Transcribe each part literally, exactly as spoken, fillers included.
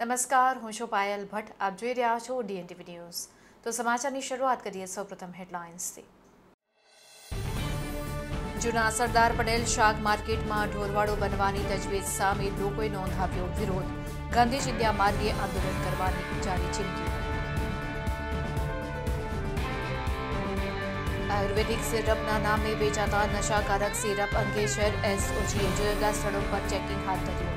નમસ્કાર, હું છું પાયલ ભટ્ટ. આપ જોઈ રહ્યા છો ડીએનટીવી ન્યૂઝ. તો સમાચારની શરૂઆત કરીએ સૌપ્રથમ હેડલાઇન્સથી. જૂના સરદાર પટેલ શાક માર્કેટમાં ઢોરવાડો બનવાની તજવીજ સામે લોકોએ નોંધાવ્યો વિરોધ. ગાંધી ચિંધ્યા માર્ગે આંદોલન કરવાની જારી ચીમકી. આયુર્વેદિક સિરપના નામે વેચાતા નશાકારક સિરપ અંગે શહેર એસઓજીએ જુદા જુદા સ્થળો પર ચેકિંગ હાથ ધર્યું.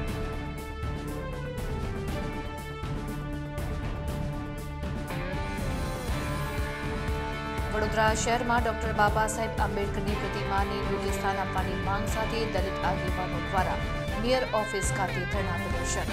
વડોદરા શહેરમાં ડોક્ટર બાબા સાહેબ આંબેડકરની પ્રતિમાને યોગ્ય સ્થાન આપવાની માંગ સાથે દલિત આગેવાનો દ્વારા મેયર ઓફિસ ખાતે ધરણા પ્રદર્શન.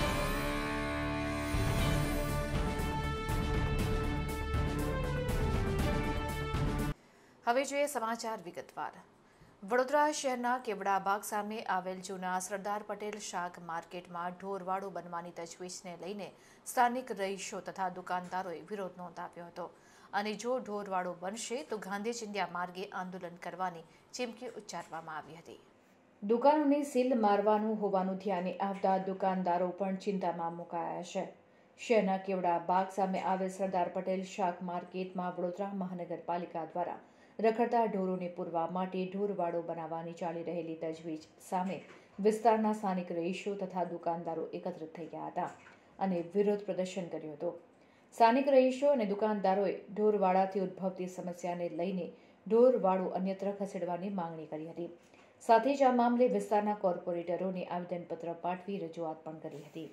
હવે જોઈએ સમાચાર વિગતવાર. વડોદરા શહેરના કેવડાબાગ સામે આવેલ જૂના સરદાર પટેલ શાક માર્કેટમાં ઢોરવાડો બનવાની તજવીજને લઈને સ્થાનિક રહીશો તથા દુકાનદારોએ વિરોધ નોંધાવ્યો હતો અને જો ઢોરવાડો બનશે તો ગાંધી ચિંધ્યા માર્ગે આંદોલન કરવાની ચીમકી ઉચ્ચારવામાં આવી હતી. દુકાનોને સીલ મારવાનું હોવાનું ધ્યાને આવતા દુકાનદારો પણ ચિંતામાં મુકાયા છે. શહેરના કેવડાબાગ સામે આવેલ સરદાર પટેલ શાક માર્કેટમાં વડોદરા મહાનગરપાલિકા દ્વારા રખડતા ઢોરોને પૂરવા માટે ઢોરવાડો બનાવવાની ચાલી રહેલી તજવીજ સામે વિસ્તારના સ્થાનિક રહીશો તથા દુકાનદારો એકત્રિત થઈ ગયા હતા અને વિરોધ પ્રદર્શન કર્યું હતું. સ્થાનિક રહીશો અને દુકાનદારોએ ઢોરવાડાથી ઉદ્ભવતી સમસ્યાને લઈને ઢોરવાડો અન્યત્ર ખસેડવાની માંગણી કરી હતી. સાથે જ આ મામલે વિસ્તારના કોર્પોરેટરોને આવેદનપત્ર પાઠવી રજૂઆત પણ કરી હતી.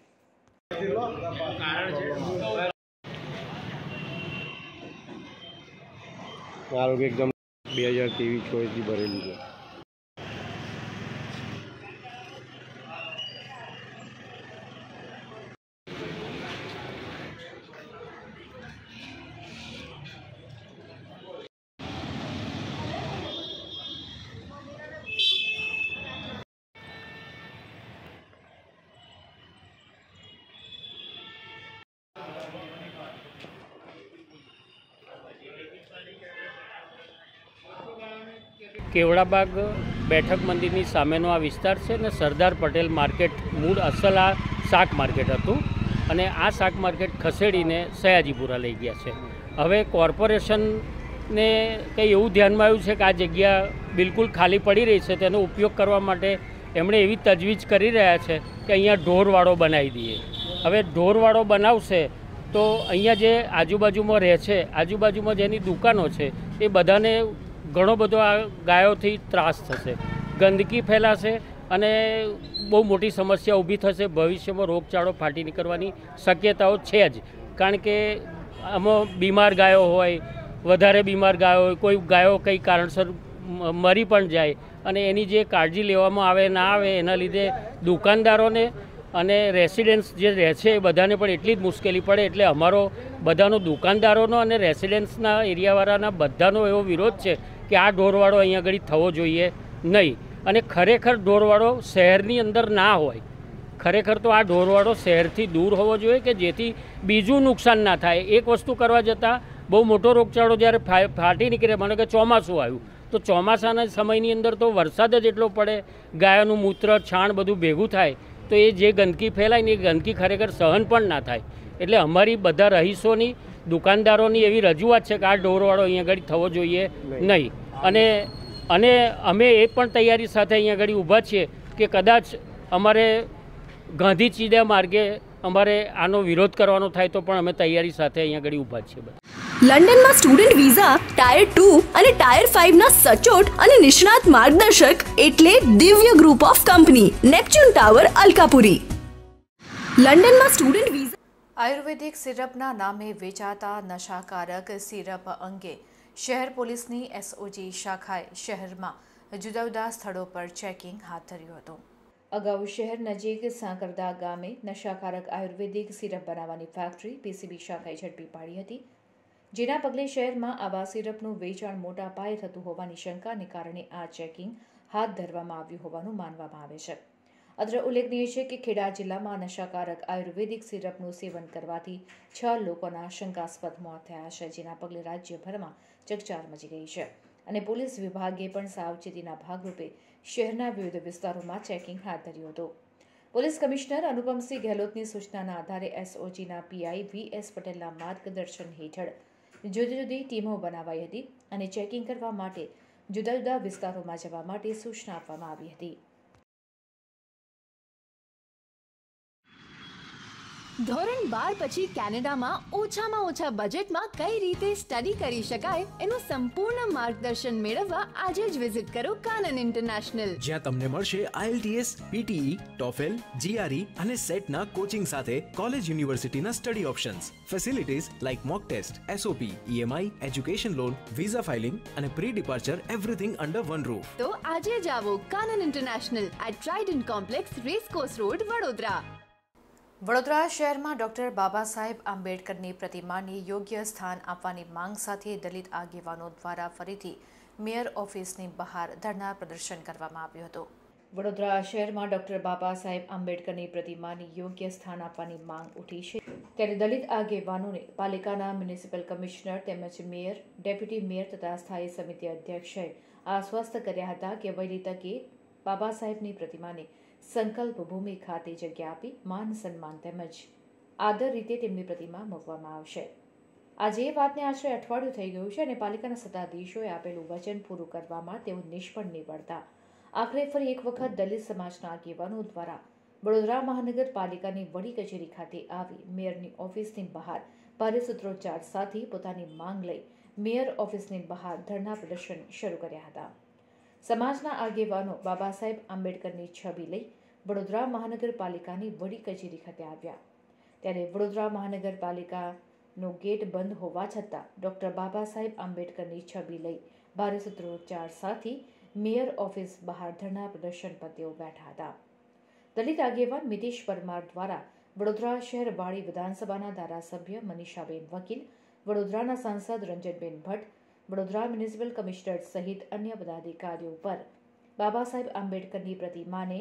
આરોગ્ય એકદમ બે હજાર ત્રેવીસ ચોવીસથી ભરેલું છે. કેવડાબાગ બેઠક મંદિરની સામેનો આ વિસ્તાર છે ને સરદાર પટેલ માર્કેટ મૂળ અસલ આ શાક માર્કેટ હતું અને આ શાક માર્કેટ ખસેડીને સયાજીપુરા લઈ ગયા છે. હવે કોર્પોરેશનને કંઈ એવું ધ્યાનમાં આવ્યું છે કે આ જગ્યા બિલકુલ ખાલી પડી રહી છે, તેનો ઉપયોગ કરવા માટે એમણે એવી તજવીજ કરી રહ્યા છે કે અહીંયા ઢોરવાડો બનાવી દઈએ. હવે ઢોરવાડો બનાવશે તો અહીંયા જે આજુબાજુમાં રહે છે, આજુબાજુમાં જેની દુકાનો છે એ બધાને ઘણો બધો આ ગાયોથી ત્રાસ થશે, ગંદકી ફેલાશે અને બહુ મોટી સમસ્યા ઊભી થશે. ભવિષ્યમાં રોગચાળો ફાટી નીકળવાની શક્યતાઓ છે જ, કારણ કે આમાં બીમાર ગાયો હોય, વધારે બીમાર ગાયો હોય, કોઈ ગાયો કંઈ કારણસર મરી પણ જાય અને એની જે કાળજી લેવામાં આવે ના આવે એના લીધે દુકાનદારોને અને રેસિડેન્ટ્સ જે રહે છે એ બધાને પણ એટલી જ મુશ્કેલી પડે. એટલે અમારો બધાનો દુકાનદારોનો અને રેસિડેન્ટ્સના એરિયાવાળાના બધાનો એવો વિરોધ છે કે આ ઢોરવાડો અહીંયા આગળ થવો જોઈએ નહીં. અને ખરેખર ઢોરવાડો શહેરની અંદર ના હોય, ખરેખર તો આ ઢોરવાડો શહેરથી દૂર હોવો જોઈએ કે જેથી બીજું નુકસાન ના થાય. એક વસ્તુ કરવા જતાં બહુ મોટો રોગચાળો જ્યારે ફાટી નીકળે, મને કે ચોમાસું આવ્યું તો ચોમાસાના સમયની અંદર તો વરસાદ જ એટલો પડે, ગાયોનું મૂત્ર છાણ બધું ભેગું થાય તો એ જે ગંદકી ફેલાય ને એ ગંદકી ખરેખર સહન પણ ના થાય. એટલે અમારી બધા રહીશોની, દુકાનદારોની એવી રજૂઆત છે કે આ ઢોરવાડો અહીંયા આગળ થવો જોઈએ નહીં. અને અને અમે એ પણ તૈયારી સાથે અહીંયા આગળ ઊભા છીએ કે કદાચ અમારે ગાંધી ચિંધ્યા માર્ગે અમારે આનો વિરોધ કરવાનો થાય તો પણ અમે તૈયારી સાથે અહીંયા આગળ ઊભા છીએ. લંડનમાં સ્ટુડન્ટ વિઝા ટાયર ટુ અને ટાયર ફાઈવ ના સચોટ અને નિષ્ણાત માર્ગદર્શક એટલે Divya group of company, Neptune tower, Alkapuri. લંડનમાં સ્ટુડન્ટ વિઝા. આયુર્વેદિક સિરપના નામે વેચાતા નશાકારક સિરપ અંગે શહેર પોલીસની એસઓજી શાખાએ શહેરમાં જુદા જુદા સ્થળો પર ચેકિંગ હાથ ધર્યું હતું. અગાઉ શહેર નજીક સાંકરદા ગામે નશાકારક આયુર્વેદિક સિરપ બનાવવાની ફેક્ટરી પીસીબી શાખાએ ઝડપી પાડી હતી, જેના પગલે શહેરમાં આવા સિરપનું વેચાણ મોટા પાયે થતું હોવાની શંકાને કારણે આ ચેકિંગ હાથ ધરવામાં આવ્યું હોવાનું માનવામાં આવે છે. અત્રે ઉલ્લેખનીય છે કે ખેડા જિલ્લામાં નશાકારક આયુર્વેદિક સિરપનું સેવન કરવાથી છ લોકોના શંકાસ્પદ મોત થયા છે, જેના પગલે રાજ્યભરમાં ચકચાર મચી ગઈ છે અને પોલીસ વિભાગે પણ સાવચેતીના ભાગરૂપે શહેરના વિવિધ વિસ્તારોમાં ચેકિંગ હાથ ધર્યું હતું. પોલીસ કમિશનર અનુપમસિંહ ગેહલોતની સૂચનાના આધારે એસઓજીના પીઆઈ વી એસ પટેલના માર્ગદર્શન હેઠળ જુદી જુદી ટીમો બનાવાઈ હતી અને ચેકિંગ કરવા માટે જુદા જુદા વિસ્તારોમાં જવા માટે સૂચના આપવામાં આવી હતી. ધોરણ બાર પછી કેનેડામાં ઓછામાં ઓછા બજેટમાં કઈ રીતે સ્ટડી કરી શકાય એનું સંપૂર્ણ માર્ગદર્શન મેળવવા આજે જ વિઝિટ કરો કાનન ઇન્ટરનેશનલ, જ્યાં તમને મળશે આઈએલટીએસ, પીટીઈ, ટોફેલ, જીઆરઈ અને સેટના કોચિંગ સાથે કોલેજ યુનિવર્સિટીના study options, facilities like mock test, SOP, EMI, education loan, visa filing અને pre departure everything under one roof. તો આજે જ આવો Kanan international at Trident complex, racecourse road, Vadodara. Vadodara શહેરમાં ડોક્ટર બાબા સાહેબ આંબેડકરની પ્રતિમાને યોગ્ય સ્થાન આપવાની માંગ સાથે દલિત આગેવાનો દ્વારા ફરીથી મેયર ઓફિસની બહાર ધરણા પ્રદર્શન કરવામાં આવ્યું હતું. વડોદરા શહેરમાં ડોક્ટર બાબા સાહેબ આંબેડકરની પ્રતિમાને યોગ્ય સ્થાન આપવાની માંગ ઉઠી છે, ત્યારે દલિત આગેવાનોને પાલિકાના મ્યુનિસિપલ કમિશનર તેમજ મેયર, ડેપ્યુટી મેયર તથા સ્થાયી સમિતિ અધ્યક્ષે આશ્વસ્ત કર્યા હતા કે વહેલી તકે બાબા સાહેબની પ્રતિમાને સંકલ્પ ભૂમિ ખાતે જગ્યા આપી માન સન્માન તેમજ આદર રીતે તેમની પ્રતિમા મૂકવામાં આવશે. આજે એ વાતને આશરે અઠવાડિયું થઈ ગયું છે અને પાલિકાના સત્તાધીશોએ આપેલું વચન પૂરું કરવામાં તેઓ નિષ્ફળ નીવડતા આખરે ફરી એક વખત દલિત સમાજના આગેવાનો દ્વારા વડોદરા મહાનગરપાલિકાની વડી કચેરી ખાતે આવી મેયરની ઓફિસની બહાર ભારે સૂત્રોચ્ચાર સાથે પોતાની માંગ લઈ મેયર ઓફિસની બહાર ધરણા પ્રદર્શન શરૂ કર્યા હતા. સમાજના આગેવાનો બાબા સાહેબ આંબેડકરની છબી લઈ વડોદરા મહાનગરપાલિકાની વડી કચેરી ખાતે આવ્યા, ત્યારે વડોદરા મહાનગરપાલિકાનો ગેટ બંધ હોવા છતાં ડોક્ટર બાબા સાહેબ આંબેડકરની છબી લઈ ભારે સૂત્રોચ્ચાર સાથે મેયર ઓફિસ બહાર ધરણા પ્રદર્શન પર તેઓ બેઠા હતા. દલિત આગેવાન મિતેશ પરમાર દ્વારા વડોદરા શહેર વાડી વિધાનસભાના ધારાસભ્ય મનીષાબેન વકીલ, વડોદરાના સાંસદ રંજનબેન ભટ્ટ, વડોદરા મ્યુનિસિપલ કમિશનર સહિત અન્ય પદાધિકારીઓ પર બાબા સાહેબ આંબેડકરની પ્રતિમાને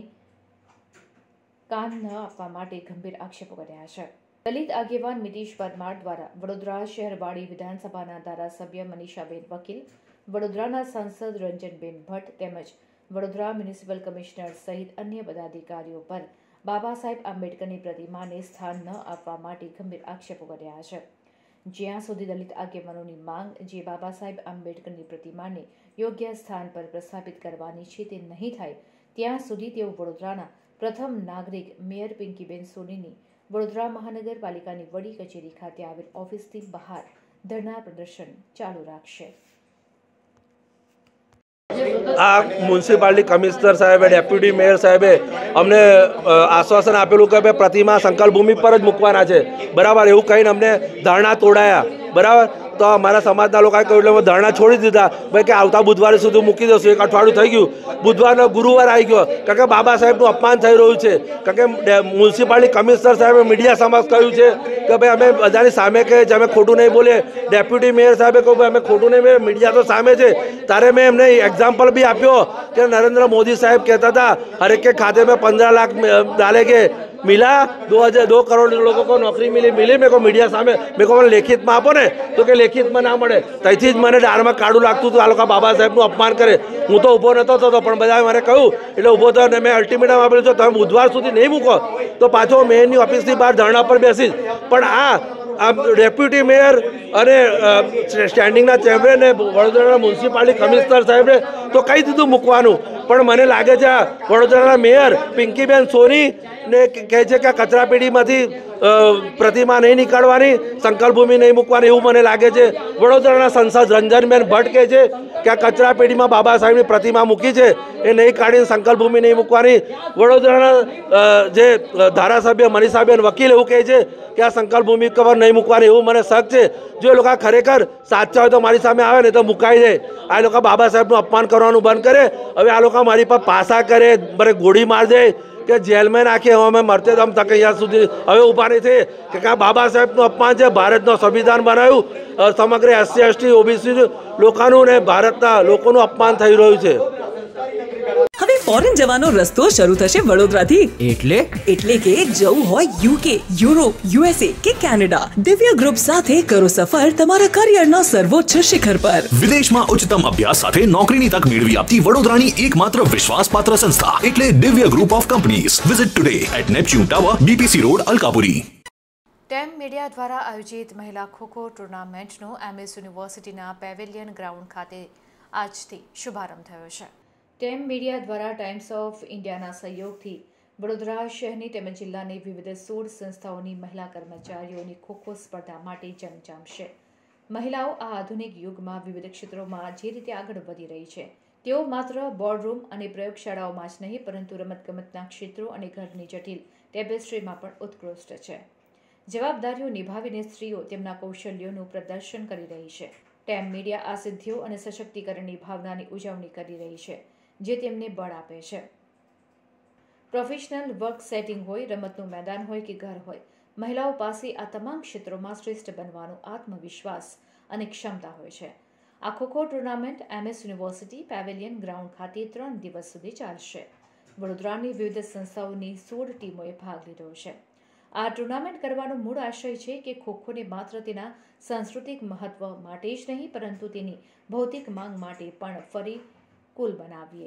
કાન ન આપવા માટે ગંભીર આક્ષેપો કર્યા છે. દલિત આગેવાન મિતેશ પરમાર દ્વારા વડોદરા શહેર વાડી વિધાનસભાના ધારાસભ્ય મનીષાબેન વકીલ, વડોદરાના સાંસદ રંજનબેન ભટ્ટ તેમજ વડોદરા મ્યુનિસિપલ કમિશનર સહિત અન્ય પદાધિકારીઓ પર બાબા સાહેબ આંબેડકરની પ્રતિમાને સ્થાન ન આપવા માટે ગંભીર આક્ષેપો કર્યા છે. જ્યાં સુધી દલિત આગેવાનોની માંગ જે બાબા સાહેબ આંબેડકરની પ્રતિમાને યોગ્ય સ્થાન પર પ્રસ્થાપિત કરવાની છે તે નહીં થાય ત્યાં સુધી તેઓ વડોદરાના પ્રથમ નાગરિક મેયર પિંકીબેન સોનીની વડોદરા મહાનગરપાલિકાની વડી કચેરી ખાતે આવેલ ઓફિસથી બહાર ધરણા પ્રદર્શન ચાલુ રાખશે. આ મ્યુનિસિપાલિટી કમિશનર સાહેબે, ડેપ્યુટી મેયર સાહેબે અમને આશ્વાસન આપેલું કે ભાઈ પ્રતિમા સંકલ્પ ભૂમિ પર જ મૂકવાના છે, બરાબર, એવું કહીને અમને ધારણા તોડાયા, બરાબર. તો અમારા સમાજના લોકોએ કહ્યું એટલે ધરણા છોડી દીધા, ભાઈ કે આવતા બુધવારે સુધી મૂકી દઈશું. એક અઠવાડિયું થઈ ગયું, બુધવારનો ગુરુવાર આવી ગયો, કારણ કે બાબા સાહેબનું અપમાન થઈ રહ્યું છે. કારણ કે મ્યુનિસિપાલિટી કમિશનર સાહેબે મીડિયા સમક્ષ કહ્યું છે કે ભાઈ અમે બધાની સામે કહે છે, અમે ખોટું નહીં બોલીએ. ડેપ્યુટી મેયર સાહેબે કહ્યું ભાઈ અમે ખોટું નહીં બોલીએ, મીડિયા તો સામે છે. તારે મેં એમને એક્ઝામ્પલ બી આપ્યો કે નરેન્દ્ર મોદી સાહેબ કહેતા હતા હર એક કે ખાતે में पंद्रह लाख डालेंगे, मिला दो हजार दो करोड़ लोगों को नौकरी मिली मिली मेरे को मीडिया सामने मेरे को लेखित में आपो ने तो कि लेखित में ना મળે. ત્યાંથી જ મને ડારમાં કાઢું લાગતું હતું આ લોકો બાબા સાહેબનું અપમાન કરે. હું તો ઊભો નહોતો થતો પણ બધાએ મને કહ્યું એટલે ઊભો થયો ને મેં અલ્ટિમેટમ આપેલું છે તમે બુધવાર સુધી નહીં મૂકો તો પાછો મેયરની ઓફિસની બહાર ધરણા પર બેસીશ. પણ આ આ ડેપ્યુટી મેયર અને સ્ટેન્ડિંગના ચેમ્બરે ને વડોદરાના મ્યુનિસિપાલિટી કમિશનર સાહેબે તો કહી દીધું મૂકવાનું, પણ મને લાગે છે આ વડોદરાના મેયર પિંકીબેન સોની ને કહે છે કે કચરાપેટીમાંથી પ્રતિમા નહીં નીકાળવાની, સંકલ્પ ભૂમિ નહીં મૂકવાની, એવું મને લાગે છે. વડોદરાના સંસદ રંજનબેન ભટ્ટ કહે છે કે આ કચરાપેટીમાં બાબા સાહેબની પ્રતિમા મૂકી છે એ નહીં કાઢીને સંકલ્પ ભૂમિ નહીં મૂકવાની. વડોદરાના જે ધારાસભ્ય મનીષાબેન વકીલ એવું કહે છે કે આ સંકલ્પ ભૂમિ કવર નહીં મૂકવાની, એવું મને શક છે. જો એ લોકો ખરેખર સાચા હોય તો મારી સામે આવે ને તો મુકાઈ જાય. આ લોકો બાબા સાહેબનું અપમાન કરવાનું બંધ કરે. હવે આ લોકો મારી પર પાસા કરે, મને ગોળી માર દે કે જેલમાં નાખે, હવે અમે મરતે દમ તક અહીંયા સુધી હવે ઊભા નહીં થઈ કે આ બાબા સાહેબનું અપમાન છે. ભારતનું સંવિધાન બનાવ્યું, સમગ્ર એસસી એસટી ઓબીસી લોકોનું ને ભારતના લોકોનું અપમાન થઈ રહ્યું છે. હવે ફોરેન જવાનો રસ્તો શરૂ થશે વડોદરાથી. એટલે એટલે કે જવું હોય યુકે, યુરોપ, યુએસએ કે કેનેડા, દિવ્ય ગ્રુપ સાથે કરો સફર તમારા કરિયરના સર્વોચ્ચ શિખર પર. વિદેશમાં ઉચ્ચતમ અભ્યાસ સાથે નોકરીની તક મેળવી આપતી વડોદરાની એકમાત્ર વિશ્વાસપાત્ર સંસ્થા એટલે Divya group of companies. Visit today at Neptune tower, BPC road, Alkapuri. Team media દ્વારા આયોજિત મહિલા ખોખો ટુર્નામેન્ટનો એમએસ યુનિવર્સિટીના પેવેલિયન ગ્રાઉન્ડ ખાતે આજથી શુભારંભ થયો છે. ટેમ મીડિયા દ્વારા ટાઈમ્સ ઓફ ઇન્ડિયાના સહયોગથી વડોદરા શહેરની તેમજ જિલ્લાની વિવિધ સોળ સંસ્થાઓની મહિલા કર્મચારીઓની ખોખો સ્પર્ધા માટે જંગ જામશે. મહિલાઓ આ આધુનિક યુગમાં વિવિધ ક્ષેત્રોમાં જે રીતે આગળ વધી રહી છે તેઓ માત્ર બોર્ડરૂમ અને પ્રયોગશાળાઓમાં જ નહીં પરંતુ રમતગમતના ક્ષેત્રો અને ઘરની જટિલ ટેબેસ્ટ્રીમાં પણ ઉત્કૃષ્ટ છે. જવાબદારીઓ નિભાવીને સ્ત્રીઓ તેમના કૌશલ્યોનું પ્રદર્શન કરી રહી છે. ટેમ મીડિયા આ સિદ્ધિઓ અને સશક્તિકરણની ભાવનાની ઉજવણી કરી રહી છે જે તેમને બળ આપે છે. પ્રોફેશનલ વર્ક સેટિંગ હોય, રમતનું મેદાન હોય કે ઘર હોય, મહિલાઓ પાસે આ તમામ ક્ષેત્રોમાં શ્રેષ્ઠ બનવાનો આત્મવિશ્વાસ અને ક્ષમતા હોય છે. આ kho kho tournament MS university pavilion ground ખાતે ત્રણ દિવસ સુધી ચાલશે. વડોદરાની વિવિધ સંસ્થાઓની સોળ ટીમોએ ભાગ લીધો છે. આ ટુર્નામેન્ટ કરવાનો મૂળ આશય છે કે ખોખોને માત્ર તેના સાંસ્કૃતિક મહત્વ માટે જ નહીં પરંતુ તેની ભૌતિક માંગ માટે પણ ફરી કુલ બનાવીએ.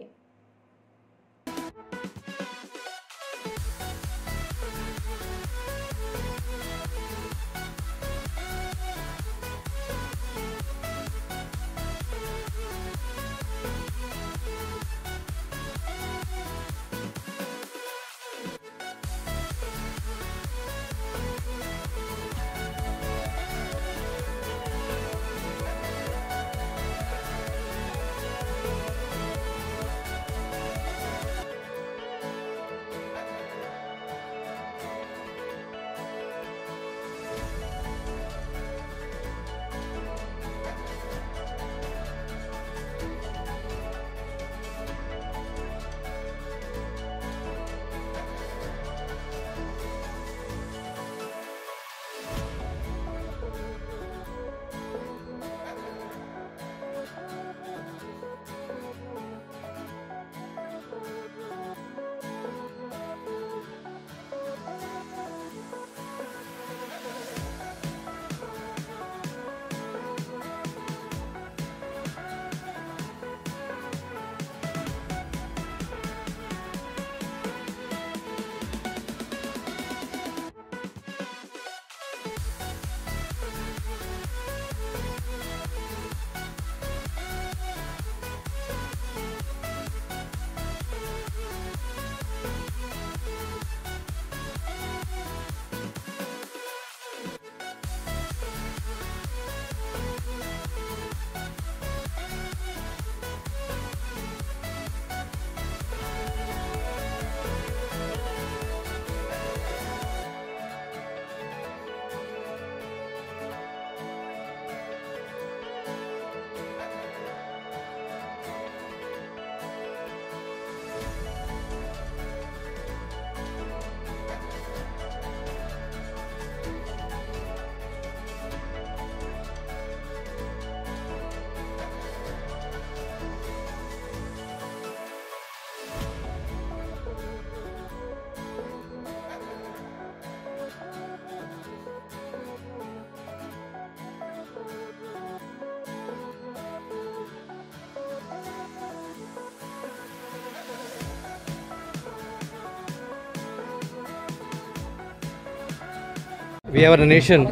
We are a nation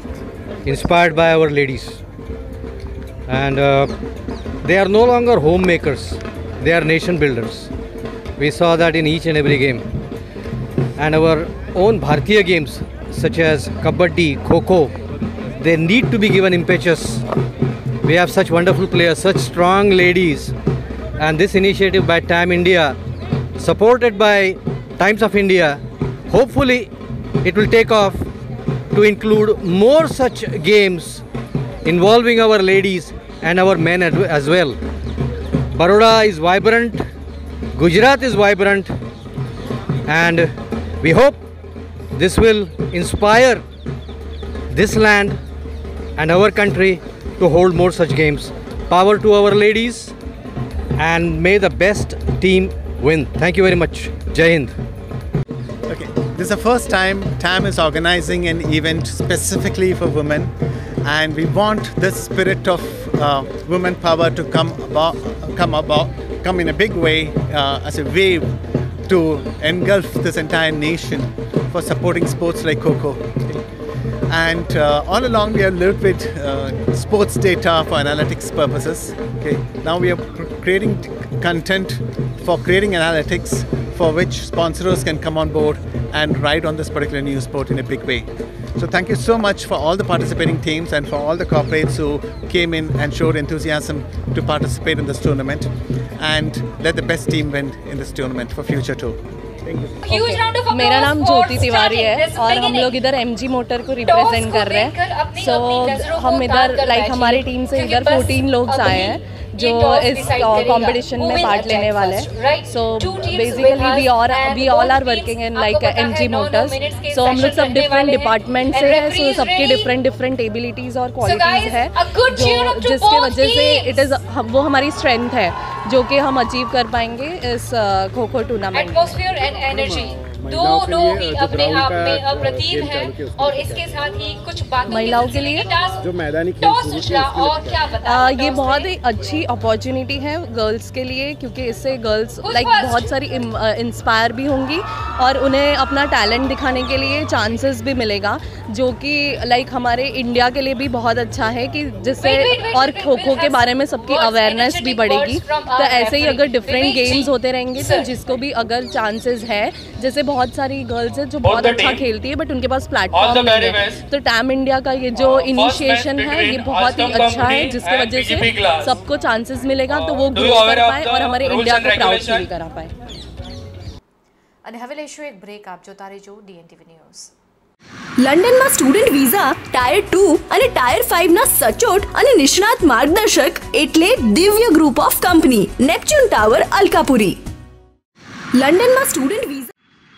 inspired by our ladies, and uh, they are no longer homemakers, they are nation builders. We saw that in each and every game, and our own Bharatiya games such as Kabaddi, Kho-Kho, they need to be given impetus. We have such wonderful players, such strong ladies, and this initiative by Tam India, supported by Times of India, hopefully it will take off to include more such games involving our ladies and our men as well. Baroda is vibrant, Gujarat is vibrant, and we hope this will inspire this land and our country to hold more such games. Power to our ladies, and may the best team win. Thank you very much. Jai Hind. Okay, this is the first time T A M is organizing an event specifically for women, and we want this spirit of uh, women power to come about, come about, come in a big way uh, as a wave to engulf this entire nation for supporting sports like Kho-Kho. And uh, all along we have lived with uh, sports data for analytics purposes. Okay, now we are creating content for creating analytics for which sponsors can come on board and ride on this particular new sport in a big way. So thank you so much for all the participating teams and for all the corporates who came in and showed enthusiasm to participate in this tournament, and let the best team win in this tournament for future too. Okay. मेरा नाम ज्योति तिवारी है और हम लोग इधर MG motor को represent कर रहे हैं. सो so, हम इधर लाइक हमारी टीम से इधर चौदह लोग आए हैं जो इस कंपटीशन में पार्ट लेने वाले हैं. So basically we all we all are working in like MG Motors. So हम लोग सब डिफरेंट डिपार्टमेंट से हैं. सो सबकी डिफरेंट डिफरेंट एबिलिटीज़ और क्वालिटीज़ है जो जिसके वजह से इट इज़ वो हमारी स्ट्रेंथ है जो कि हम अचीव कर पाएंगे इस kho kho tournament. Atmosphere and energy दोनों ही अपने आप में अप्रतिम है. और इसके साथ ही कुछ बातों महिलाओं के लिए जो मैदानी खेल और क्या बता ये बहुत ही अच्छी अपॉर्चुनिटी है गर्ल्स के लिए, क्योंकि इससे गर्ल्स लाइक बहुत सारी इंस्पायर भी होंगी और उन्हें अपना टैलेंट दिखाने के लिए चांसेस भी मिलेगा, जो कि लाइक हमारे इंडिया के लिए भी बहुत अच्छा है कि जिससे और खो खो के बारे में सबकी अवेयरनेस भी बढ़ेगी. तो ऐसे ही अगर डिफरेंट गेम्स होते रहेंगे तो जिसको भी अगर चांसेस है, जैसे बहुत सारी गर्ल्स हैं जो बहुत अच्छा खेलती है बट उनके पास प्लेटफॉर्म नहीं है, तो टैम इंडिया का ये जो इनिशिएशन है ये बहुत ही अच्छा है जिसकी वजह से सबको चांसेस मिलेगा तो वो ग्रो कर पाए और हमारे इंडिया को प्राउड फील करा पाए. અને હવે લઈશું એક બ્રેક. આપ જોતા રહેજો ડીએનટીવી ન્યૂઝ. લંડનમાં સ્ટુડન્ટ વિઝા ટાયર ટુ અને ટાયર ફાઇવ ના સચોટ અને નિષ્ણાત માર્ગદર્શક એટલે Divya group of company, Neptune tower, Alkapuri. લંડનમાં સ્ટુડન્ટ વિઝા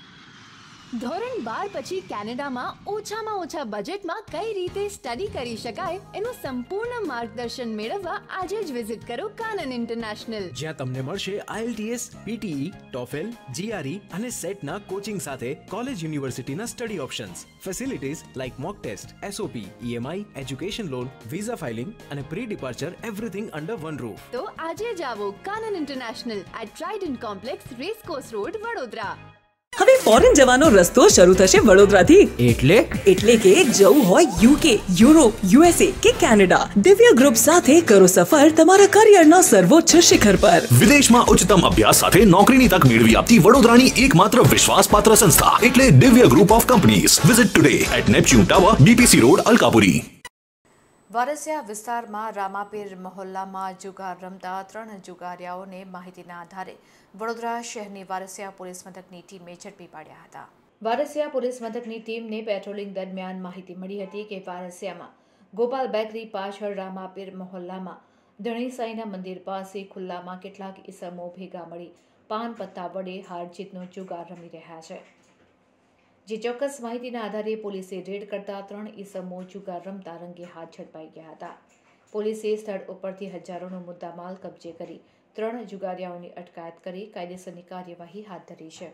ધોરણ બાર પછી કેનેડામાં ઓછામાં ઓછા બજેટમાં કઈ રીતે સ્ટડી કરી શકાય એનું સંપૂર્ણ માર્ગદર્શન મેળવવા આજે જ વિઝિટ કરો કાનન ઇન્ટરનેશનલ, જ્યાં તમને મળશે આઈએલટીએસ, પીટીઈ, ટોફેલ, જીઆરઈ અને સેટના કોચિંગ સાથે કોલેજ યુનિવર્સિટીના study options, facilities like mock test, SOP, EMI, education loan, visa filing અને pre departure, everything under one roof. તો આજે જ આવો Kanan international at Trident complex, racecourse road, Vadodara. હવે ફોરેન જવાનો રસ્તો શરૂ થશે વડોદરાથી. એટલે એટલે કે જવું હોય યુકે, યુરોપ, યુએસએ કે કેનેડા, દિવ્ય ગ્રુપ સાથે કરો સફર તમારા કરિયરના સર્વોચ્ચ શિખર પર. વિદેશમાં ઉચ્ચતમ અભ્યાસ સાથે નોકરીની તક મેળવી આપતી વડોદરાની એકમાત્ર વિશ્વાસપાત્ર સંસ્થા એટલે Divya group of companies. Visit today at Neptune tower, BPC road, Alkapuri. Warasiya વિસ્તારમાં રામાપીર મહોલ્લામાં જુગાર રમતા ત્રણ જુગારિયાઓને માહિતીના આધારે વડોદરા શહેરની વારસિયા પોલીસ મથકની ટીમે ઝડપી પાડ્યા હતા. વારસિયા પોલીસ મથકની ટીમને પેટ્રોલિંગ દરમિયાન માહિતી મળી હતી કે વારસિયામાં ગોપાલ બેકરી પાછળ રામાપીર મહોલ્લામાં ધણીસાઈના મંદિર પાસે ખુલ્લામાં કેટલાક ઈસમો ભેગા મળી પાન પત્તા વડે હાર જીતનો જુગાર રમી રહ્યા છે. જે ચોક્કસ માહિતીના આધારે પોલીસે રેડ કરતા ત્રણ ઈસમો જુગાર રમતા રંગે હાથ ઝડપાઈ ગયા હતા. પોલીસે સ્થળ ઉપરથી હજારોનો મુદ્દામાલ કબજે કરી ત્રણ જુગારિયાઓની અટકાયત કરી કાયદેસરની કાર્યવાહી હાથ ધરી છે.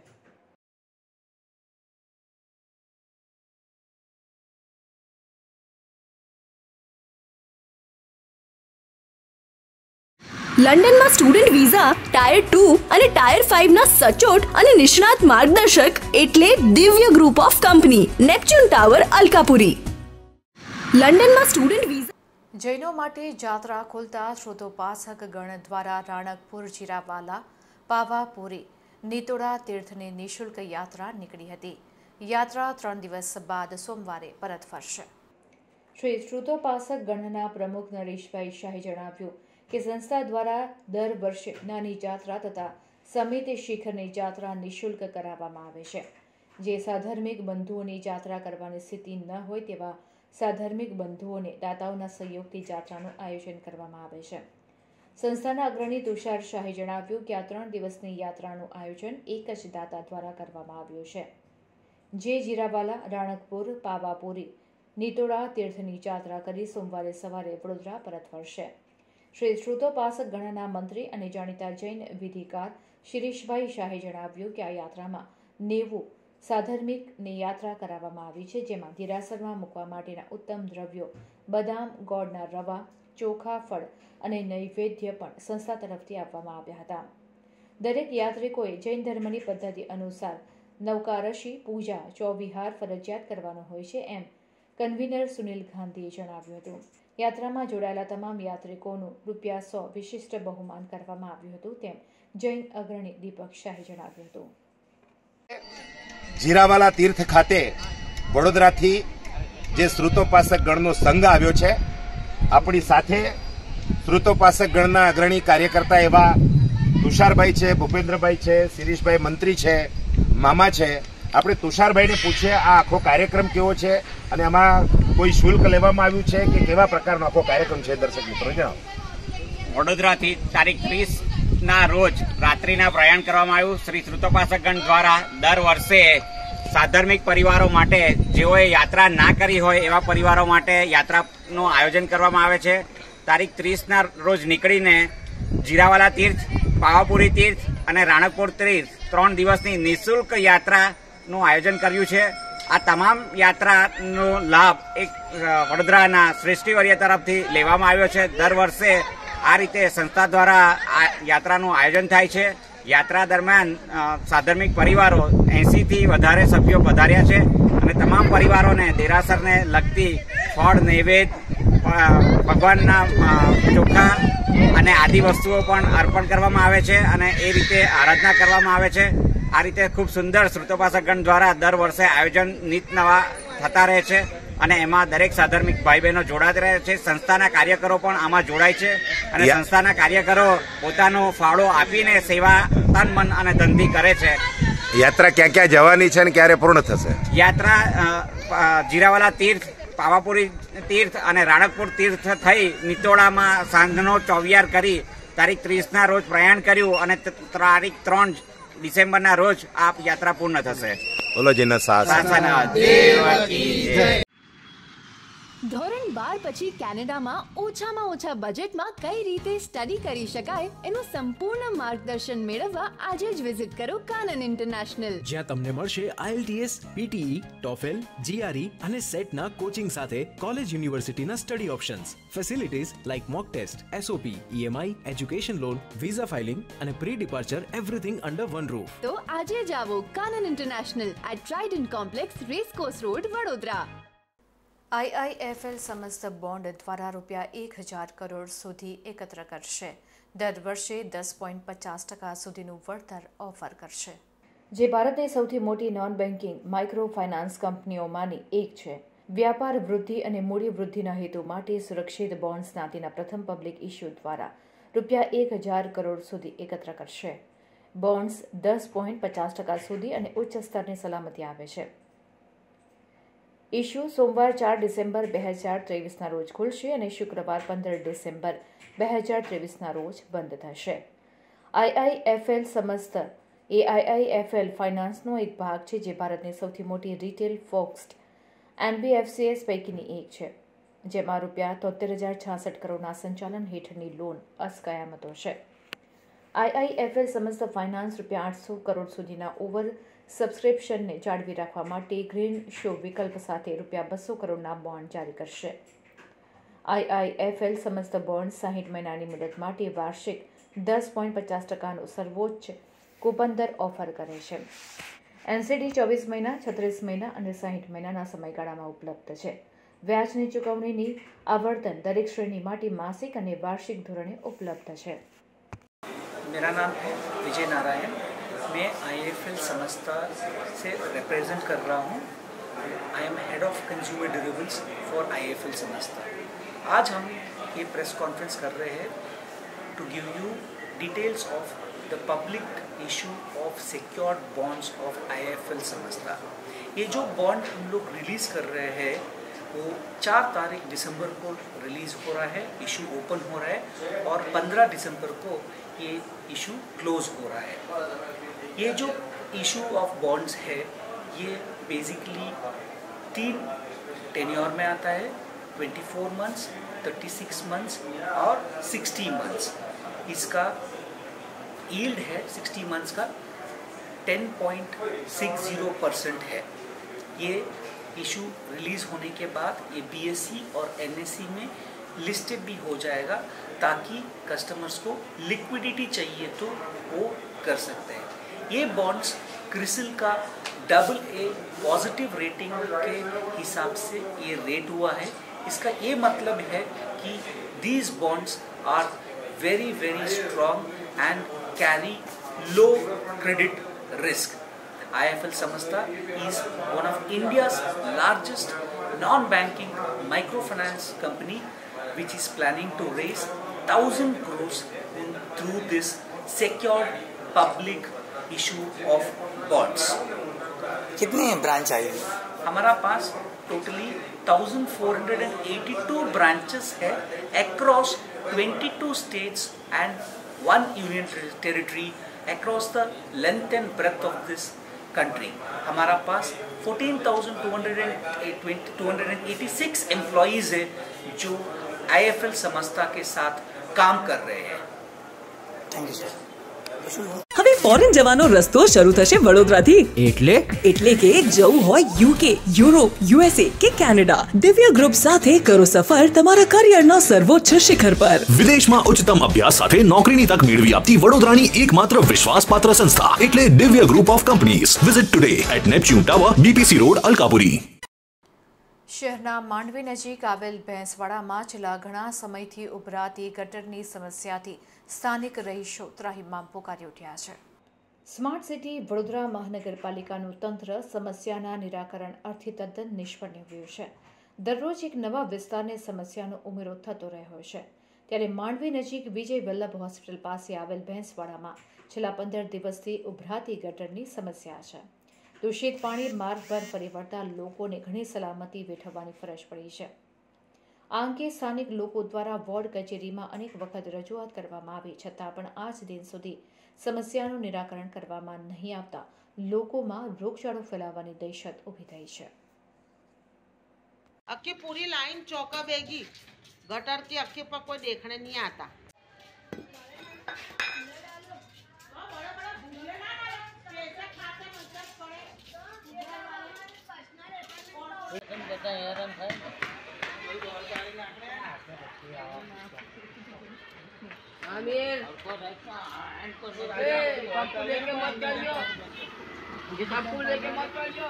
લંડનમાં સ્ટુડન્ટ વિઝા ટાયર ટુ અને ટાયર ફાઇવ ના સચોટ અને નિષ્ણાત માર્ગદર્શક એટલે Divya group of company, Neptune tower, Alkapuri. લંડનમાં સ્ટુડન્ટ વિઝા જૈનો માટે જાત્રા ખોલતા શ્રોતોપાસક ગણ દ્વારા રાણકપુર, જીરાવાલા, પાવાપુરી, નીતોડા તીર્થને નિઃશુલ્ક યાત્રા નીકળી હતી. યાત્રા ત્રણ દિવસ બાદ સોમવારે પરત ફરશે. શ્રી શ્રોતોપાસક ગણના પ્રમુખ નરેશભાઈ શાહે જણાવ્યું કે સંસ્થા દ્વારા દર વર્ષે નાની જાત્રા તથા સમિત શિખરની જાત્રા નિઃશુલ્ક કરાવવામાં આવે છે. જે સાધર્મિક બંધુઓની જાત્રા કરવાની સ્થિતિ ન હોય તેવા સાધર્મિક બંધુઓને દાતાઓના સહયોગથી જાત્રાનું આયોજન કરવામાં આવે છે. સંસ્થાના અગ્રણી તુષાર શાહે જણાવ્યું કે આ ત્રણ દિવસની યાત્રાનું આયોજન એક જ દાતા દ્વારા કરવામાં આવ્યું છે, જે જીરાવાલા, રાણકપુર, પાવાપુરી, નીતોડા તીર્થની જાત્રા કરી સોમવારે સવારે વડોદરા પરત ફરશે. શ્રી શ્રુતોપાસક ગણના મંત્રી અને જાણીતા જૈન વિધિકાર શિરીષભાઈ શાહે જણાવ્યું કે આ યાત્રામાં નેવું સાધર્મિકની યાત્રા કરાવવામાં આવી છે, જેમાં દેરાસરમાં મૂકવા માટેના ઉત્તમ દ્રવ્યો, બદામ, ગોળના રવા, ચોખા, ફળ અને નૈવેદ્ય પણ સંસ્થા તરફથી આપવામાં આવ્યા હતા. દરેક યાત્રિકોએ જૈન ધર્મની પદ્ધતિ અનુસાર નવકારશી પૂજા ચોવિહાર ફરજિયાત કરવાનો હોય છે, એમ કન્વીનર સુનિલ ગાંધીએ જણાવ્યું હતું. યાત્રામાં જોડાયેલા તમામ યાત્રિકોનું રૂપિયા સો વિશિષ્ટ બહુમાન કરવામાં આવ્યું હતું, તેમ જૈન અગ્રણી દીપક શાહે જણાવ્યું હતું. જીરાવાલા તીર્થ ખાતે વડોદરાથી જે શ્રુતોપાસક ગણનો સંઘ આવ્યો છે, આપણી સાથે શ્રુતોપાસક ગણના અગ્રણી કાર્યકર્તા એવા તુષારભાઈ છે, ભૂપેન્દ્રભાઈ છે, શિરીષભાઈ મંત્રી છે, મામા છે. આપણે તુષારભાઈને પૂછીએ આ આખો કાર્યક્રમ કેવો છે અને આમાં કોઈ શુલ્ક લેવામાં આવ્યું છે કે કેવા પ્રકારનો આખો કાર્યક્રમ છે. દર્શક મિત્રો જણાવો. વડોદરાથી તારીખ ત્રીસ ના રોજ રાત્રિના પ્રયાણ કરવામાં આવ્યું. શ્રી શ્રુતોપાસકગણ દ્વારા દર વર્ષે સાધર્મિક પરિવારો માટે જેઓએ યાત્રા ના કરી હોય એવા પરિવારો માટે યાત્રાનું આયોજન કરવામાં આવે છે. તારીખ ત્રીસના રોજ નીકળીને જીરાવાલા તીર્થ, પાવાપુરી તીર્થ અને રાણકપુર તીર્થ ત્રણ દિવસની નિઃશુલ્ક યાત્રાનું આયોજન કર્યું છે. આ તમામ યાત્રાનો લાભ એક વડોદરાના શ્રેષ્ઠીવર્ય તરફથી લેવામાં આવ્યો છે. દર વર્ષે આ રીતે સંસ્થા દ્વારા આ યાત્રાનું આયોજન થાય છે. યાત્રા દરમિયાન સાધર્મિક પરિવારો એંસી થી વધારે સભ્યો પધાર્યા છે અને તમામ પરિવારોને દેરાસરને લગતી ફળ, નૈવેદ્ય, ભગવાનના ચોખા અને આદિ વસ્તુઓ પણ અર્પણ કરવામાં આવે છે અને એ રીતે આરાધના કરવામાં આવે છે. આ રીતે ખૂબ સુંદર શ્રુતોપાસકગણ દ્વારા દર વર્ષે આયોજન નીત નવા થતા રહે છે અને એમાં દરેક સાધર્મિક ભાઈ બહેનો જોડાતા રહે છે. સંસ્થાના કાર્યકરો પણ આમાં જોડાય છે અને સંસ્થાના કાર્યકરો પોતાનો ફાળો આપીને સેવા તન, મન અને ધનથી કરે છે. યાત્રા ક્યાં ક્યાં જવાની છે અને ક્યારે પૂર્ણ થશે? યાત્રા જીરાવાલા તીર્થ, પાવાપુરી તીર્થ અને રાણકપુર તીર્થ થઈ નિતોડામાં સાંજનો ચોવિયાર કરી તારીખ ત્રીસના રોજ પ્રયાણ કર્યું અને તારીખ ત્રણ ડિસેમ્બરના રોજ આ યાત્રા પૂર્ણ થશે. બોલો જેના શાસન દેવ કી જય. ધોરણ બાર પછી કેનેડામાં ઓછામાં ઓછા બજેટમાં કઈ રીતે સ્ટડી કરી શકાય એનું સંપૂર્ણ માર્ગદર્શન મેળવવા આજે જ વિઝિટ કરો કાનન ઇન્ટરનેશનલ, જ્યાં તમને મળશે આઈએલટીએસ, પીટીઈ, ટોફેલ, જીઆરઈ અને સેટના કોચિંગ સાથે કોલેજ યુનિવર્સિટીના study options, facilities like mock test, SOP, EMI, education loan, visa filing અને pre departure everything under one roof. તો આજે જ આવો Kanan international at Trident complex, racecourse road, Vadodara. IIFL Samasta bond દ્વારા રૂપિયા એક હજાર કરોડ સુધી એકત્ર કરશે. દર વર્ષે દસ પોઈન્ટ પચાસ ટકા સુધીનું વળતર ઓફર કરશે, જે ભારતની સૌથી મોટી નોન બેન્કિંગ માઇક્રો ફાઇનાન્સ કંપનીઓમાંની એક છે. વ્યાપાર વૃદ્ધિ અને મૂડી વૃદ્ધિના હેતુ માટે સુરક્ષિત બોન્ડ્સ નાતીના પ્રથમ પબ્લિક ઇશ્યુ દ્વારા રૂપિયા એક હજાર કરોડ સુધી એકત્ર કરશે. બોન્ડ્સ દસ પોઈન્ટ પચાસ ટકા સુધી અને ઉચ્ચ સ્તરની સલામતી આપે છે. ઇશ્યુ સોમવાર ચાર ડિસેમ્બર બે હજાર ત્રેવીસના રોજ ખુલશે અને શુક્રવાર પંદર ડિસેમ્બર બે હજાર ત્રેવીસના રોજ બંધ થશે. આઈઆઈએફએલ સમસ્ત એ આઈઆઈએફએલ ફાઇનાન્સનો એક ભાગ છે, જે ભારતની સૌથી મોટી રિટેલ ફોક્સ્ડ એનબીએફસીએસ પૈકીની એક છે, જેમાં રૂપિયા તોતેર હજાર છાસઠ કરોડના સંચાલન હેઠળની લોન અસ્કયામતો છે. આઈઆઈએફએલ સમસ્ત ફાઇનાન્સ રૂપિયા આઠસો કરોડ સુધીના ઓવર સબસ્ક્રિપ્શનને જાળવી રાખવા માટે ગ્રીન શો વિકલ્પ સાથે રૂપિયા બસો કરોડના બોન્ડ જારી કરશે. આઈઆઈએફએલ સમસ્ત બોન્ડ સાહીઠ મહિનાની મુદત માટે વાર્ષિક દસ પોઈન્ટ પચાસ ટકાનું સર્વોચ્ચ કૂપન દર ઓફર કરે છે. એનસીડી ચોવીસ મહિના, છત્રીસ મહિના અને સાહીઠ મહિનાના સમયગાળામાં ઉપલબ્ધ છે. વ્યાજની ચૂકવણીની આવર્તન દરેક શ્રેણી માટે માસિક અને વાર્ષિક ધોરણે ઉપલબ્ધ છે. मेरा नाम है विजय नारायण. मैं आईएफएल समस्ता से रिप्रेजेंट कर रहा हूँ. I am head of consumer durables for IFL Samasta. आज हम ये प्रेस कॉन्फ्रेंस कर रहे हैं to give you details of the public issue of secured bonds of IFL Samasta. ये जो बॉन्ड हम लोग रिलीज़ कर रहे हैं वो चार तारीख दिसंबर को रिलीज़ हो रहा है, इशू ओपन हो रहा है और पंद्रह दिसंबर को ये इशू क्लोज हो रहा है. ये जो इशू ऑफ बॉन्ड्स है ये बेसिकली तीन टेन्योर में आता है, चौबीस मंथ्स, छत्तीस मंथ्स और साठ मंथ्स. इसका यील्ड है सिक्सटी मंथ्स का ten point six zero percent है। ये इशू रिलीज़ होने के बाद ये बीएसई और एनएसई में लिस्टेड भी हो जाएगा, ताकि कस्टमर्स को लिक्विडिटी चाहिए तो वो कर सकते हैं। ये बॉन्ड्स क्रिसिल का डबल ए पॉजिटिव रेटिंग के हिसाब से ये रेट हुआ है। इसका ये मतलब है कि these bonds are very very strong and carry low credit risk. I F L Samasta is one of India's largest non-banking microfinance company, which is planning to raise thousand crores in, through this secured public issue of bonds. कितनी branch आई? हमारा पास totally thousand four hundred eighty two branches है across twenty two states and one union territory across the length and breadth of this country. हमारा पास fourteen thousand two hundred eighty six employees है जो I F L समस्ता के साथ काम कर रहे हैं। Thank you sir. હવે ફોરેન જવાનો રસ્તો શરૂ થશે વડોદરાથી। એટલે એટલે કે જવું હોય યુકે, યુરોપ, યુએસએ કે કેનેડા, દિવ્ય ગ્રુપ સાથે કરો સફર તમારા કરિયરના સર્વોચ્ચ શિખર પર। વિદેશમાં ઉચ્ચતમ અભ્યાસ સાથે નોકરીની તક મેળવી આપતી વડોદરાની એકમાત્ર વિશ્વાસપાત્ર સંસ્થા એટલે Divya group of companies. Visit today at Neptune tower, BPC road, Alkapuri. શહેરના માંડવી નજીક આવેલ ભેંસવાડામાં છેલ્લા ઘણા સમયથી ઉભરાતી ગટરની સમસ્યાથી સ્થાનિક રહીશો ત્રાહિમામ પોકારી ઉઠ્યા છે। સ્માર્ટ સિટી વડોદરા મહાનગરપાલિકાનું તંત્ર સમસ્યાના નિરાકરણ અર્થે તદ્દન નિષ્ફળ નીવડ્યું છે। દરરોજ એક નવા વિસ્તારને સમસ્યાનો ઉમેરો થતો રહ્યો છે, ત્યારે માંડવી નજીક વિજય વલ્લભ હોસ્પિટલ પાસે આવેલ ભેંસવાડામાં છેલ્લા પંદર દિવસથી ઉભરાતી ગટરની સમસ્યા છે। દૂષિત પાણી માર્ગ પર ફરી વળતા લોકોને ઘણી સલામતી વેઠવવાની ફરજ પડી છે। આ અંગે સ્થાનિક લોકો દ્વારા વોર્ડ કચેરીમાં અનેક વખત રજૂઆત કરવામાં આવી, છતાં પણ આજ દિન સુધી સમસ્યાનું નિરાકરણ કરવામાં નહીં આવતા લોકોમાં રોગચાળો ફેલાવાની દહેશત ઊભી થઈ છે। अक्की पूरी लाइन चौका बेगी गटर के अक्की पर कोई देखने नहीं आता। आमिर पप्पू लेके मत करियो, पप्पू लेके मत करियो।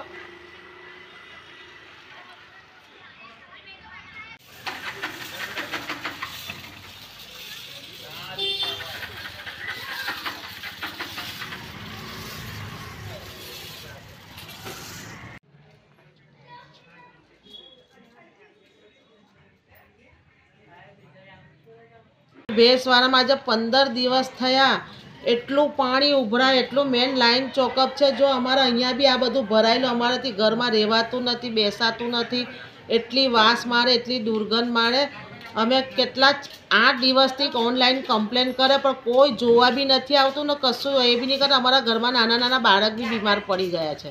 ભેંસવાડામાં આજે પંદર દિવસ થયા, એટલું પાણી ઉભરાય, એટલું મેન લાઈન ચોકઅપ છે। જો અમારે અહીંયા બી આ બધું ભરાયેલું, અમારાથી ઘરમાં રહેવાતું નથી, બેસાતું નથી, એટલી વાસ મારે, એટલી દુર્ગંધ મારે। અમે કેટલા આઠ દિવસથી ઓનલાઈન કમ્પ્લેન કરે પણ કોઈ જોવા બી નથી આવતું ને કશું એ બી નહીં કરે। અમારા ઘરમાં નાના નાના બાળક બી બીમાર પડી ગયા છે।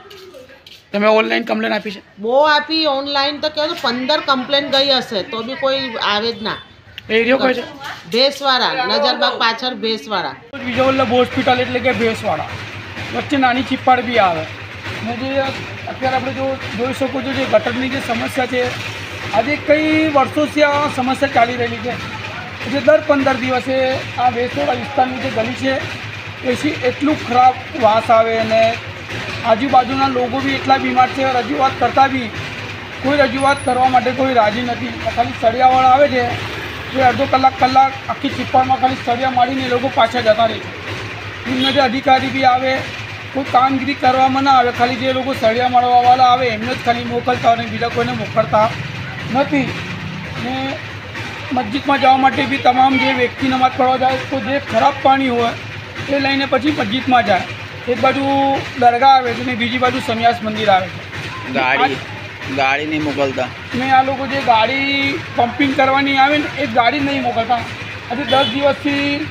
તમે ઓનલાઈન કમ્પ્લેન આપી છે? બહુ આપી ઓનલાઈન, તો કહેવાય પંદર કમ્પ્લેન ગઈ હશે તો બી કોઈ આવે જ ના। એરિયો કયો છે? ભેંસવાડા, નજરબાગ પાછળ ભેંસવાડા। વિજય વલ્લભ હોસ્પિટલ એટલે કે ભેંસવાડા વચ્ચે નાની ચીપાડ બી આવે ને જે અત્યારે આપણે જો જોઈ શકો છો જે ગટરની જે સમસ્યા છે, આજે કઈ વર્ષોથી આ સમસ્યા ચાલી રહેલી છે। જે દર પંદર દિવસે આ ભેંસવાડા વિસ્તારની જે ગલી છે એથી એટલું ખરાબ વાસ આવે ને આજુબાજુના લોકો બી એટલા બીમાર છે। રજૂઆત કરતાં બી કોઈ રજૂઆત કરવા માટે કોઈ રાજી નથી। ખાલી સળિયાવાળા આવે છે, જે અડધો કલાક કલાક આખી ચીપ્પાડમાં ખાલી સળિયા મારીને એ લોકો પાછા જતા રહે છે। એમના જે અધિકારી બી આવે કોઈ કામગીરી કરવામાં ના આવે, ખાલી જે લોકો સળિયા મારવાવાળા આવે એમને જ ખાલી મોકલતા અને બીજા કોઈને મોકલતા નથી। ને મસ્જિદમાં જવા માટે બી તમામ જે વ્યક્તિ નમાઝ પઢવા જાય તો જે ખરાબ પાણી હોય એ લઈને પછી મસ્જિદમાં જાય। એક બાજુ દરગાહ આવે છે ને બીજી બાજુ સન્યાસ મંદિર આવે છે। ગાડી ગાડી નહીં મોકલતા ને આ લોકો જે ગાડી પમ્પિંગ કરવાની આવે ને એ ગાડી નહીં મોકલતા। આજે દસ દિવસથી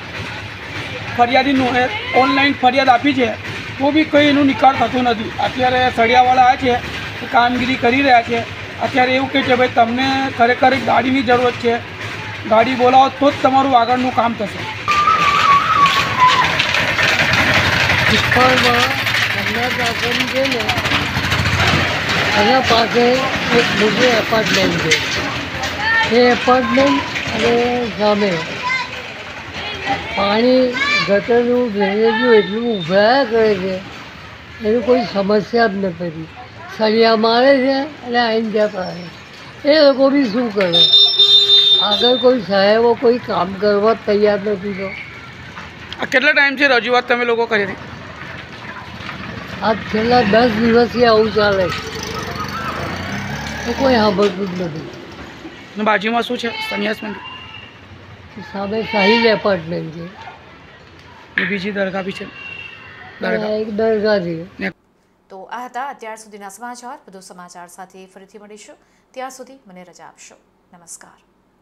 ફરિયાદીનું ઓનલાઈન ફરિયાદ આપી છે તો બી કંઈ એનું નિકાલ થતો નથી। અત્યારે સળિયાવાળા આવે છે એ કામગીરી કરી રહ્યા છે। અત્યારે એવું કહે છે ભાઈ તમને ખરેખર ગાડીની જરૂરત છે, ગાડી બોલાવો તો જ તમારું આગળનું કામ થશે। વિસ્તારમાં સંડાસ બાથરૂમ છે ને એના પાસે એક મોટું એપાર્ટમેન્ટ છે. એ એપાર્ટમેન્ટ અને સામે પાણી ગટરનું ડ્રેનેજનું એટલું ઉભરાયા કરે છે, એની કોઈ સમસ્યા જ નથી. સળિયા મારે છે અને આવીને ત્યાં પાડે. એ લોકો બી શું કરે? આગળ કોઈ સાહેબો કોઈ કામ કરવા તૈયાર નથી. તો આ કેટલા ટાઈમથી રજૂઆત તમે લોકો કરી હતી? આ છેલ્લા દસ દિવસથી આવું ચાલે તો કોઈ સાંભળતું જ નથી. બાજુમાં શું છે? સંન્યાસ મંદિર સામે સાહિલ એપાર્ટમેન્ટ છે. એ બીજી દરગાહ બી છે. એક દરગાહ છે. તો આ હતા અત્યાર સુધીના સમાચાર. વધુ સમાચાર સાથે ફરીથી મળીશું. ત્યાં સુધી મને રજા આપશો. નમસ્કાર.